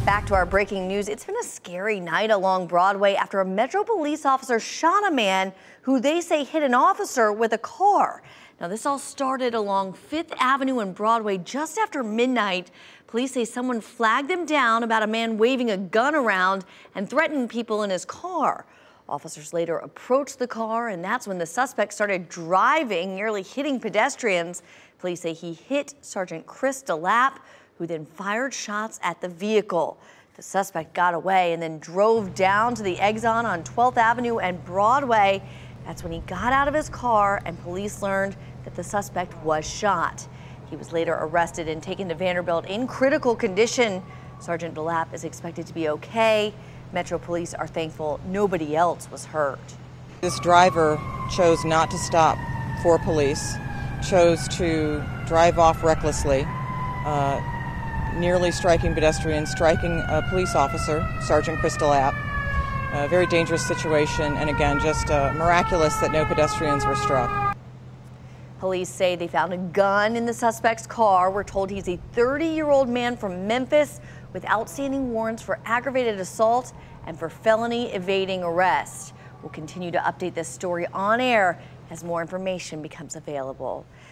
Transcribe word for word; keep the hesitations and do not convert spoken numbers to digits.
Back to our breaking news. It's been a scary night along Broadway after a Metro police officer shot a man who they say hit an officer with a car. Now, this all started along Fifth Avenue and Broadway just after midnight. Police say someone flagged them down about a man waving a gun around and threatening people in his car. Officers later approached the car, and that's when the suspect started driving, nearly hitting pedestrians. Police say he hit Sergeant Chris DeLapp, who then fired shots at the vehicle. The suspect got away and then drove down to the Exxon on twelfth Avenue and Broadway. That's when he got out of his car and police learned that the suspect was shot. He was later arrested and taken to Vanderbilt in critical condition. Sergeant DeLapp is expected to be okay. Metro Police are thankful nobody else was hurt. This driver chose not to stop for police, chose to drive off recklessly, uh, nearly striking pedestrians, striking a police officer, Sergeant Chris DeLapp. A very dangerous situation, and again, just uh, miraculous that no pedestrians were struck. Police say they found a gun in the suspect's car. We're told he's a thirty-year-old man from Memphis with outstanding warrants for aggravated assault and for felony evading arrest. We'll continue to update this story on air as more information becomes available.